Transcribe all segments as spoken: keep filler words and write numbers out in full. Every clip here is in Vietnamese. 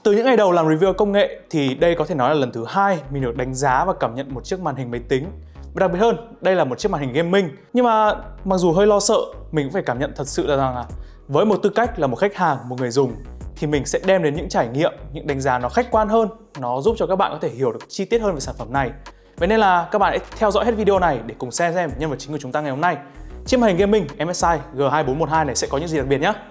Từ những ngày đầu làm review công nghệ thì đây có thể nói là lần thứ hai mình được đánh giá và cảm nhận một chiếc màn hình máy tính. Và đặc biệt hơn, đây là một chiếc màn hình gaming. Nhưng mà mặc dù hơi lo sợ, mình cũng phải cảm nhận thật sự là rằng là với một tư cách là một khách hàng, một người dùng thì mình sẽ đem đến những trải nghiệm, những đánh giá nó khách quan hơn, nó giúp cho các bạn có thể hiểu được chi tiết hơn về sản phẩm này. Vậy nên là các bạn hãy theo dõi hết video này để cùng xem xem nhân vật chính của chúng ta ngày hôm nay, chiếc màn hình gaming em ét i G hai bốn một hai này sẽ có những gì đặc biệt nhé.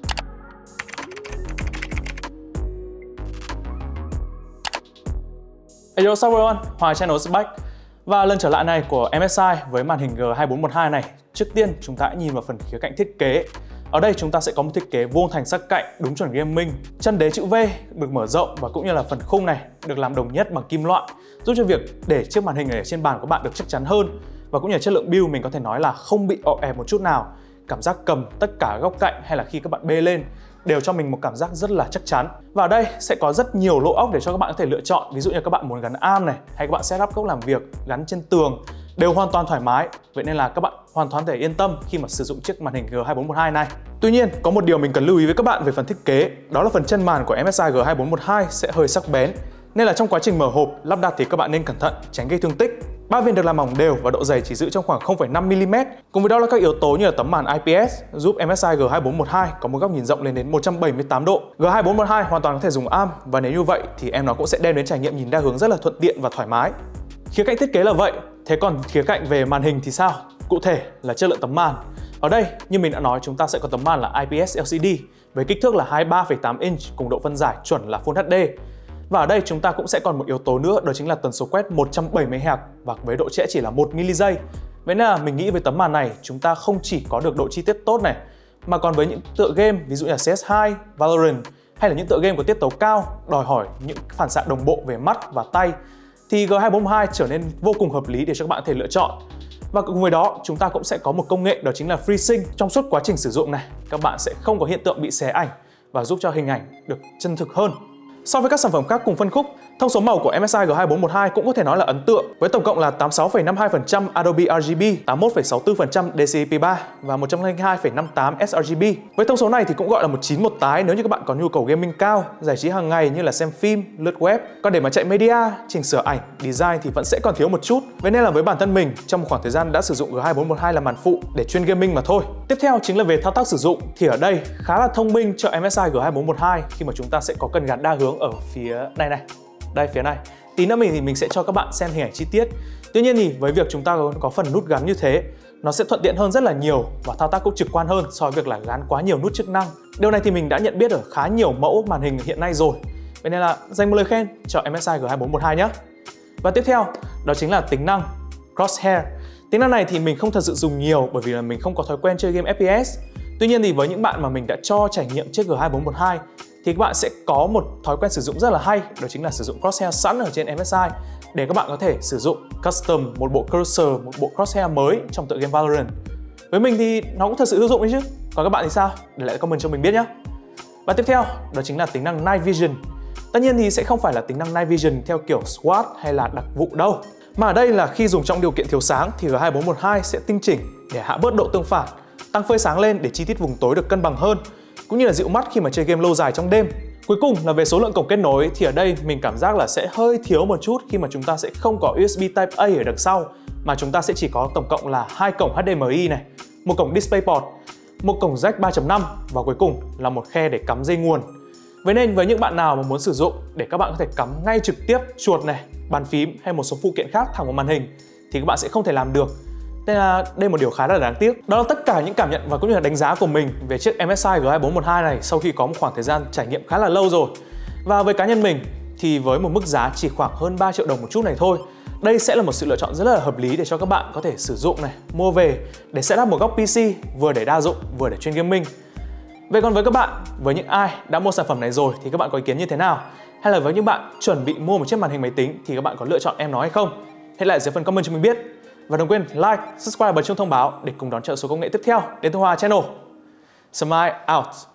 Hey, what's up everyone, Hòa Channel is back. Và lần trở lại này của em ét i với màn hình G hai bốn một hai này, trước tiên chúng ta hãy nhìn vào phần khía cạnh thiết kế. Ở đây chúng ta sẽ có một thiết kế vuông thành sắc cạnh đúng chuẩn gaming, chân đế chữ V được mở rộng và cũng như là phần khung này được làm đồng nhất bằng kim loại, giúp cho việc để chiếc màn hình này ở trên bàn của bạn được chắc chắn hơn. Và cũng như là chất lượng build mình có thể nói là không bị ọ ẹ một chút nào. Cảm giác cầm tất cả góc cạnh hay là khi các bạn bê lên đều cho mình một cảm giác rất là chắc chắn. Và ở đây sẽ có rất nhiều lỗ ốc để cho các bạn có thể lựa chọn. Ví dụ như các bạn muốn gắn arm này, hay các bạn setup góc làm việc, gắn trên tường đều hoàn toàn thoải mái. Vậy nên là các bạn hoàn toàn thể yên tâm khi mà sử dụng chiếc màn hình G hai bốn một hai này. Tuy nhiên, có một điều mình cần lưu ý với các bạn về phần thiết kế, đó là phần chân màn của em ét i G hai bốn một hai sẽ hơi sắc bén. Nên là trong quá trình mở hộp, lắp đặt thì các bạn nên cẩn thận, tránh gây thương tích. Ba viên được làm mỏng đều và độ dày chỉ giữ trong khoảng không phẩy năm mi li mét. Cùng với đó là các yếu tố như là tấm màn i pê ét giúp em ét i G hai bốn một hai có một góc nhìn rộng lên đến một trăm bảy mươi tám độ. G hai bốn một hai hoàn toàn có thể dùng arm và nếu như vậy thì em nó cũng sẽ đem đến trải nghiệm nhìn đa hướng rất là thuận tiện và thoải mái. Khía cạnh thiết kế là vậy, thế còn khía cạnh về màn hình thì sao? Cụ thể là chất lượng tấm màn. Ở đây như mình đã nói, chúng ta sẽ có tấm màn là i pê ét L C D với kích thước là hai mươi ba phẩy tám inch cùng độ phân giải chuẩn là Full hát đê. Và ở đây chúng ta cũng sẽ còn một yếu tố nữa, đó chính là tần số quét một trăm bảy mươi héc và với độ trễ chỉ là một mi li giây. Vậy nên là mình nghĩ với tấm màn này chúng ta không chỉ có được độ chi tiết tốt này, mà còn với những tựa game ví dụ như là C S hai, Valorant hay là những tựa game có tiết tấu cao đòi hỏi những phản xạ đồng bộ về mắt và tay thì G hai bốn một hai trở nên vô cùng hợp lý để cho các bạn có thể lựa chọn. Và cùng với đó chúng ta cũng sẽ có một công nghệ, đó chính là FreeSync. Trong suốt quá trình sử dụng này, các bạn sẽ không có hiện tượng bị xé ảnh và giúp cho hình ảnh được chân thực hơn. So với các sản phẩm khác cùng phân khúc, thông số màu của em ét i G hai bốn một hai cũng có thể nói là ấn tượng với tổng cộng là tám mươi sáu phẩy năm mươi hai phần trăm Adobe R G B, tám mươi mốt phẩy sáu mươi tư phần trăm D C I P ba và một trăm lẻ hai phẩy năm mươi tám S R G B. Với thông số này thì cũng gọi là một chín một tái nếu như các bạn có nhu cầu gaming cao, giải trí hàng ngày như là xem phim, lướt web. Còn để mà chạy media, chỉnh sửa ảnh, design thì vẫn sẽ còn thiếu một chút. Vậy nên là với bản thân mình, trong một khoảng thời gian đã sử dụng G hai bốn một hai là màn phụ để chuyên gaming mà thôi. Tiếp theo chính là về thao tác sử dụng thì ở đây khá là thông minh cho em ét i G hai bốn một hai khi mà chúng ta sẽ có cần gạt đa hướng ở phía này này. Đây phía này. Tí nữa mình thì mình sẽ cho các bạn xem hình ảnh chi tiết. Tuy nhiên thì với việc chúng ta có phần nút gắn như thế, nó sẽ thuận tiện hơn rất là nhiều và thao tác cũng trực quan hơn so với việc là gắn quá nhiều nút chức năng. Điều này thì mình đã nhận biết ở khá nhiều mẫu màn hình hiện nay rồi. Vậy nên là dành một lời khen cho em ét i G hai bốn một hai nhé. Và tiếp theo đó chính là tính năng Crosshair. Tính năng này thì mình không thật sự dùng nhiều bởi vì là mình không có thói quen chơi game F P S. Tuy nhiên thì với những bạn mà mình đã cho trải nghiệm chiếc G hai bốn một hai thì các bạn sẽ có một thói quen sử dụng rất là hay, đó chính là sử dụng crosshair sẵn ở trên em ét i để các bạn có thể sử dụng custom một bộ cursor, một bộ crosshair mới trong tựa game Valorant. Với mình thì nó cũng thật sự hữu dụng đấy chứ. Còn các bạn thì sao? Để lại comment cho mình biết nhé. Và tiếp theo đó chính là tính năng Night Vision. Tất nhiên thì sẽ không phải là tính năng Night Vision theo kiểu SWAT hay là đặc vụ đâu, mà ở đây là khi dùng trong điều kiện thiếu sáng thì G hai bốn một hai sẽ tinh chỉnh để hạ bớt độ tương phản, tăng phơi sáng lên để chi tiết vùng tối được cân bằng hơn, cũng như là dịu mắt khi mà chơi game lâu dài trong đêm. Cuối cùng là về số lượng cổng kết nối thì ở đây mình cảm giác là sẽ hơi thiếu một chút khi mà chúng ta sẽ không có U S B Type A ở đằng sau, mà chúng ta sẽ chỉ có tổng cộng là hai cổng H D M I này, một cổng DisplayPort, một cổng jack ba chấm năm và cuối cùng là một khe để cắm dây nguồn. Vậy nên với những bạn nào mà muốn sử dụng để các bạn có thể cắm ngay trực tiếp chuột này, bàn phím hay một số phụ kiện khác thẳng vào màn hình thì các bạn sẽ không thể làm được. Nên là đây là một điều khá là đáng tiếc. Đó là tất cả những cảm nhận và cũng như là đánh giá của mình về chiếc em ét i G hai bốn một hai này sau khi có một khoảng thời gian trải nghiệm khá là lâu rồi. Và với cá nhân mình thì với một mức giá chỉ khoảng hơn ba triệu đồng một chút này thôi, đây sẽ là một sự lựa chọn rất là hợp lý để cho các bạn có thể sử dụng này, mua về để setup một góc P C vừa để đa dụng vừa để chuyên gaming. Vậy còn với các bạn, với những ai đã mua sản phẩm này rồi thì các bạn có ý kiến như thế nào? Hay là với những bạn chuẩn bị mua một chiếc màn hình máy tính thì các bạn có lựa chọn em nó hay không? Hãy lại dưới phần comment cho mình biết. Và đừng quên like, subscribe và bật chuông thông báo để cùng đón chờ số công nghệ tiếp theo đến từ Hòa Channel. Smile out!